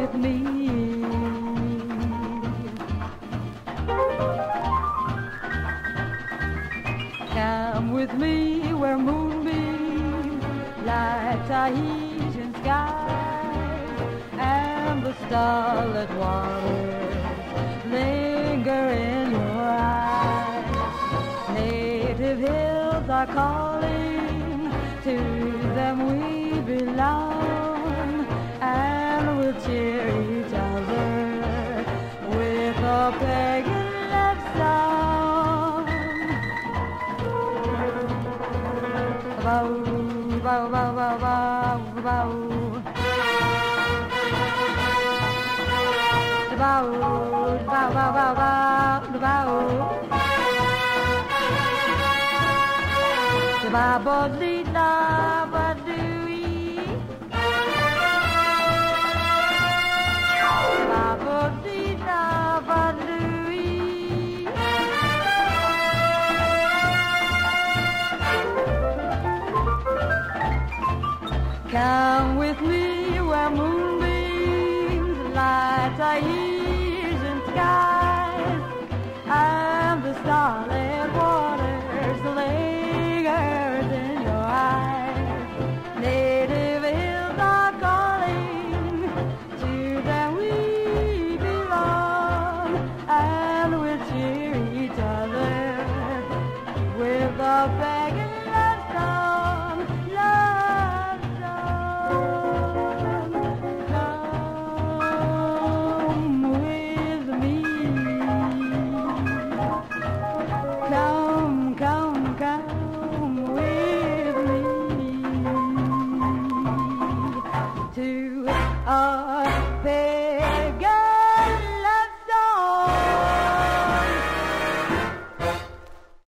with me. Come with me where moonbeams light Tahitian skies, and the starlit waters linger in your eyes. Native hills are calling, to them we belong, and we'll cheer each other with a pagan love song. Bow, bow, bow, bow, bow, bow. Bow, bow, bow, bow, bow, bow. Ba ba dee da ba doo. Ba ba dee da ba doo. Come with me where moonbeams light Tahitian skies, and the starlit waters lingers in your eyes. Native hills are calling, to them we belong, and we'll cheer each other with a pagan